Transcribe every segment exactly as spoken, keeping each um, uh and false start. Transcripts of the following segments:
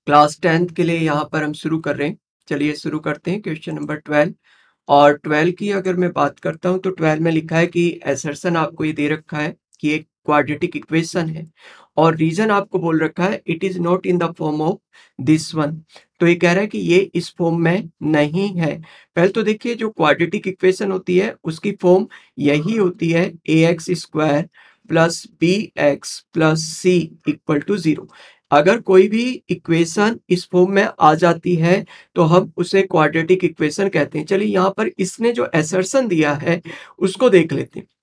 Class tenth के लिए यहाँ पर हम शुरू कर रहे हैं। चलिए शुरू करते हैं क्वेश्चन नंबर ट्वेल्व। और ट्वेल्व की अगर मैं बात करता हूँ तो ट्वेल्व में लिखा है कि असर्शन आपको ये दे रखा है कि एक क्वाड्रेटिक इक्वेशन है और रीजन आपको बोल रखा है it is not in the form of this one. तो ये कह रहा है कि ये इस फॉर्म में नहीं है। पहले तो देखिए जो क्वाड्रेटिक इक्वेशन होती है उसकी फॉर्म यही होती है a x square plus b x plus c equal to zero. अगर कोई भी इक्वेशन इस फॉर्म में आ जाती है तो हम उसे क्वाड्रेटिक इक्वेशन कहते हैं। चलिए यहाँ पर इसने जो असर्शन दिया है उसको देख लेते हैं।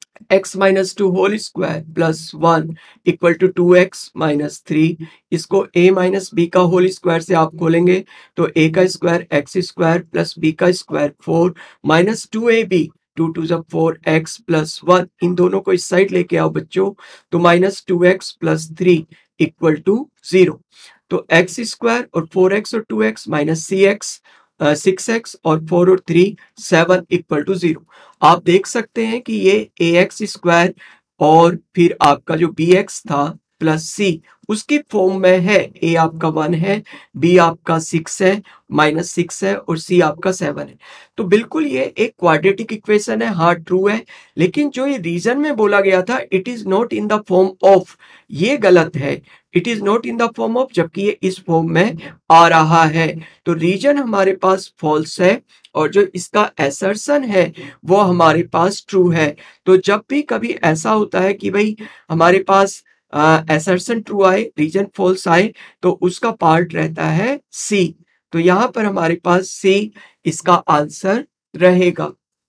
x minus two whole square plus one equal to two x minus three. इसको a माइनस बी का होल स्क्वायर से आप खोलेंगे तो a का square x square plus b का square four minus two a b two two जब four x plus one. इन दोनों को इस साइड लेके आओ बच्चों तो minus two x plus three equal to zero. तो एक्स स्क्वायर और फोर एक्स और two x minus c x six x और फोर और three seven equal to zero. आप देख सकते हैं कि ये ए एक्स स्क्वायर और फिर आपका जो बी एक्स था प्लस सी उसकी फॉर्म में है। ए आपका वन है, बी आपका सिक्स है, माइनस सिक्स है और सी आपका सेवन है। तो बिल्कुल ये एक क्वाड्रेटिक इक्वेशन है, हाँ ट्रू है। लेकिन जो ये रीजन में बोला गया था it is not in the form of, ये गलत है। It is not in the form of जबकि ये इस फॉर्म में आ रहा है। तो रीजन हमारे पास फॉल्स है और जो इसका असर्शन है वो हमारे पास ट्रू है। तो जब भी कभी ऐसा होता है कि भाई हमारे पास असर्शन ट्रू आए रीजन फॉल्स आए तो उसका पार्ट रहता है सी। तो यहाँ पर हमारे पास सी इसका आंसर रहेगा।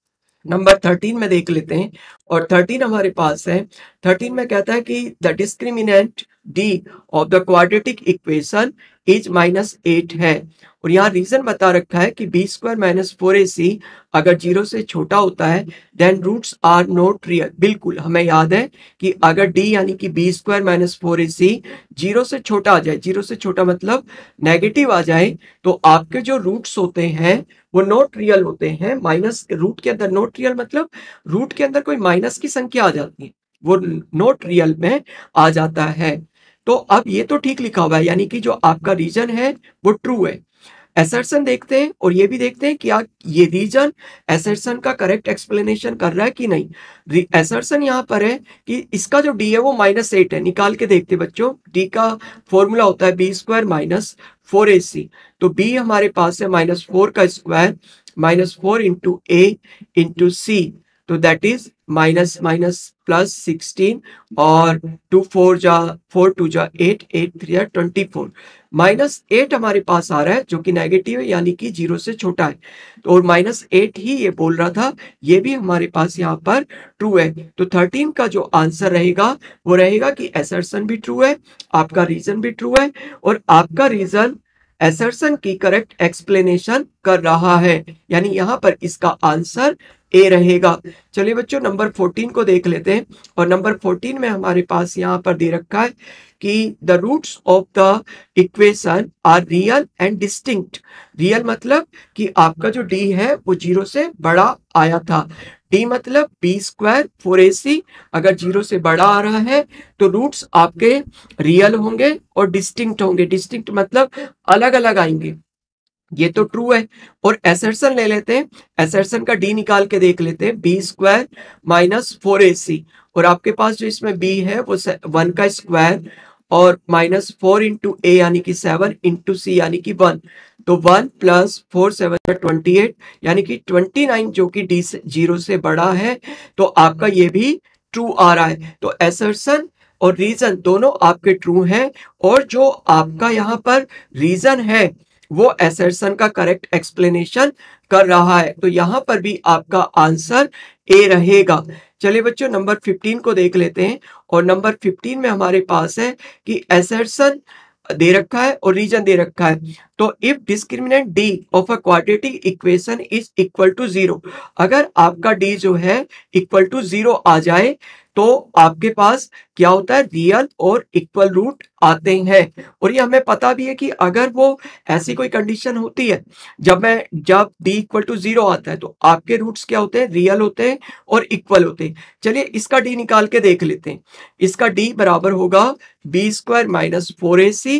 नंबर थर्टीन में देख लेते हैं और थर्टीन हमारे पास है। थर्टीन में कहता है कि the discriminant D of the quadratic equation is minus eight है और यहाँ रीजन बता रखा है कि b square minus four a c अगर जीरो से छोटा होता है then roots are not real. बिल्कुल हमें याद है कि अगर डी यानी कि b square minus four a c zero से छोटा आ जाए, जीरो से छोटा मतलब नेगेटिव आ जाए, तो आपके जो रूट्स होते हैं वो नॉट रियल होते हैं। माइनस रूट के अंदर नॉट रियल मतलब रूट के अंदर कोई माइनस की संख्या आ जाती है, वो नॉट रियल में आ जाता है। तो अब ये तो ठीक लिखा हुआ है यानी कि जो आपका रीजन है वो ट्रू है। असर्शन देखते हैं और ये भी देखते हैं कि क्या ये रीजन असर्शन का करेक्ट एक्सप्लेनेशन कर रहा है कि नहीं। असर्शन यहाँ पर है कि इसका जो डी है वो माइनस एट है। निकाल के देखते बच्चों, डी का फॉर्मूला होता है b square minus four a c. तो बी हमारे पास है माइनस फोर का square minus four into a into c. तो that is minus minus plus sixteen और टू फोर जा फोर टू जा एट, एट थ्री जा ट्वेंटी फोर। माइनस एट हमारे पास आ रहा है जो कि नेगेटिव है यानी कि जीरो से छोटा है। तो और माइनस एट ही ये बोल रहा था, ये भी हमारे पास यहाँ पर ट्रू है। तो थर्टीन का जो आंसर रहेगा वो रहेगा कि असर्शन भी ट्रू है, आपका रीजन भी ट्रू है और आपका रीजन असर्शन की करेक्ट एक्सप्लेनेशन कर रहा है। यानी यहाँ पर इसका आंसर ए रहेगा। चलिए बच्चों नंबर फोर्टीन को देख लेते हैं और नंबर फोर्टीन में हमारे पास यहाँ पर दे रखा है कि the roots of the equation are real and distinct. Real मतलब कि आपका जो डी है वो जीरो से बड़ा आया था। डी मतलब b square four a c अगर जीरो से बड़ा आ रहा है तो रूट्स आपके रियल होंगे और डिस्टिंक्ट होंगे। डिस्टिंक्ट मतलब अलग अलग आएंगे, ये तो ट्रू है। और असर्शन ले लेते हैं, असर्शन का डी निकाल के देख लेते हैं b square minus four a c और आपके पास जो इसमें बी है वो वन का स्क्वायर और माइनस फोर इंटू ए यानी कि सेवन इंटू सी यानी कि वन। तो one plus four seven twenty eight यानी कि ट्वेंटी नाइन जो कि डी से जीरो से बड़ा है। तो आपका ये भी ट्रू आ रहा है। तो असर्शन और रीजन दोनों आपके ट्रू हैं और जो आपका यहाँ पर रीजन है वो असर्शन का करेक्ट एक्सप्लेनेशन कर रहा है। तो यहां पर भी आपका आंसर ए रहेगा। चलिए बच्चों नंबर फिफ्टीन को देख लेते हैं और नंबर फिफ्टीन में हमारे पास है कि असर्शन दे रखा है और रीजन दे रखा है। तो if discriminant D of a quadratic equation is equal to zero, अगर आपका डी जो है इक्वल टू जीरो आ जाए तो आपके पास क्या होता है, रियल और इक्वल रूट आते हैं। और ये हमें पता भी है कि अगर वो ऐसी कोई कंडीशन होती है जब मैं जब डी इक्वल टू जीरो आता है तो आपके रूट्स क्या होते हैं, रियल होते हैं और इक्वल होते हैं। चलिए इसका डी निकाल के देख लेते हैं। इसका डी बराबर होगा b square minus four a c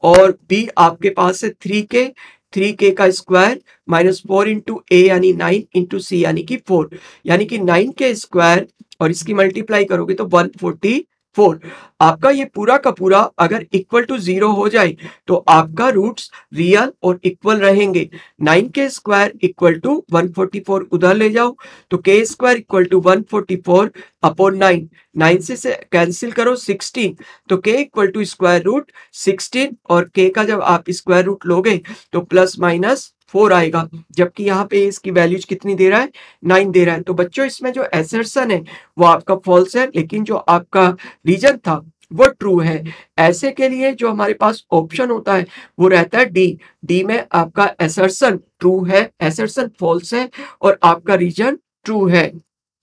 और बी आपके पास है थ्री के, थ्री के का square minus four into a यानी नाइन इंटू सी यानी कि फोर, यानी कि नाइन के स्क्वायर और इसकी मल्टीप्लाई करोगे तो वन फोर्टी फोर। आपका ये पूरा का पूरा अगर इक्वल टू जीरो हो जाए तो आपका रूट्स रियल और इक्वल रहेंगे। Nine k square equal to one forty four उधर ले जाओ तो k square equal to one forty four upon nine, nine से, से कैंसिल करो सिक्सटीन तो k equal to square root sixteen और के का जब आप स्क्वायर रूट लोगे तो प्लस माइनस फोर आएगा, जबकि यहाँ पे इसकी वैल्यूज कितनी दे रहा है, नाइन दे रहा है। तो बच्चों इसमें जो असर्शन है वो आपका फॉल्स है, लेकिन जो आपका रीजन था वो ट्रू है। ऐसे के लिए जो हमारे पास ऑप्शन होता है वो रहता है डी, डी में आपका असर्शन ट्रू है, असर्शन फॉल्स है और आपका रीजन ट्रू है।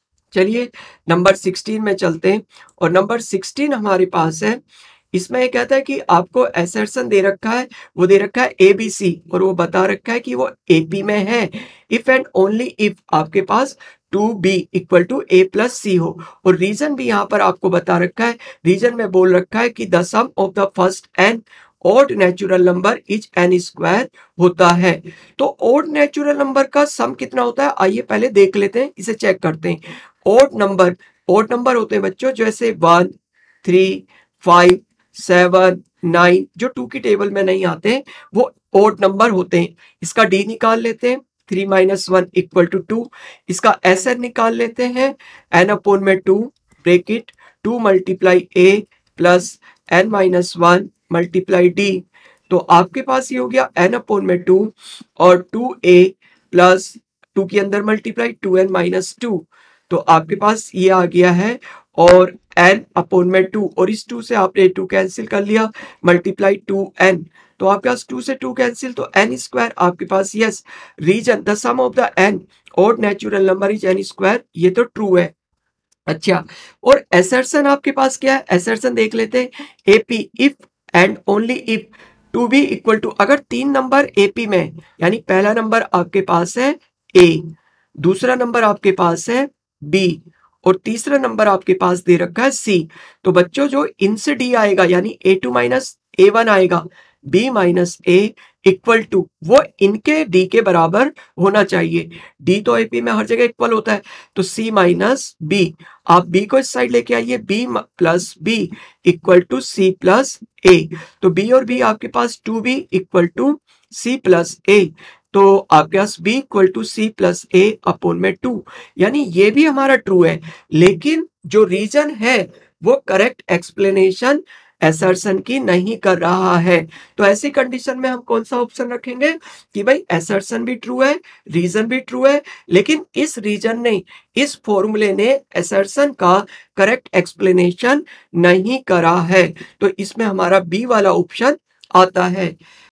चलिए नंबर सिक्सटीन में चलते हैं और नंबर सिक्सटीन हमारे पास है, इसमें ये कहता है कि आपको असर्शन दे रखा है, वो दे रखा है ए बी सी और वो बता रखा है कि वो एपी में है इफ एंड ओनली इफ आपके पास two b equal to a plus c हो। और रीजन भी यहाँ पर आपको बता रखा है, रीजन में बोल रखा है कि the sum of the first n odd natural number is n square होता है। तो ओड नेचुरल नंबर का सम कितना होता है आइए पहले देख लेते हैं, इसे चेक करते हैं। ओड नंबर, ओड नंबर होते हैं बच्चों जैसे one, three, five, seven, nine, जो टू की टेबल में नहीं आते हैं वो ओड नंबर होते हैं। इसका डी निकाल लेते हैं, three minus one equal to two. इसका एस एन निकाल लेते हैं, एन अपोन में two bracket two multiply a plus n minus one multiply D. तो आपके पास ये हो गया एन अपोन में टू और टू ए प्लस टू के अंदर multiply two n minus two, तो आपके पास ये आ गया है और एन अपोन में टू और इस टू से आपने टू कैंसिल कर लिया मल्टीप्लाई टू एन, तो आपके पास टू से टू कैंसिल तो एन स्क्वायर आपके पास। Yes, reason the sum of the n odd natural number is n square, ये तो ट्रू है। अच्छा, और असर्शन आपके पास क्या है, असर्शन देख लेते हैं, AP if and only if two b equal to, अगर तीन नंबर एपी में यानी पहला नंबर आपके पास है ए, दूसरा नंबर आपके पास है बी और तीसरा नंबर आपके पास दे रखा है सी, तो बच्चों जो इनसे डी आएगा यानी a two minus a one आएगा, b minus a equal to वो इनके डी के बराबर होना चाहिए। डी तो एपी में हर जगह इक्वल होता है, तो सी माइनस बी, आप बी को इस साइड लेके आइए, b plus b equal to c plus a, तो बी और बी आपके पास two b equal to c plus a, तो आपके पास b equal to c plus a upon में टू, यानी ये भी हमारा ट्रू है। लेकिन जो रीजन है वो करेक्ट एक्सप्लेनेशन असर्शन की नहीं कर रहा है, तो ऐसी कंडीशन में हम कौन सा ऑप्शन रखेंगे कि भाई असर्शन भी ट्रू है, रीजन भी ट्रू है, लेकिन इस रीजन ने, इस फॉर्मूले ने असर्शन का करेक्ट एक्सप्लेनेशन नहीं करा है, तो इसमें हमारा बी वाला ऑप्शन आता है।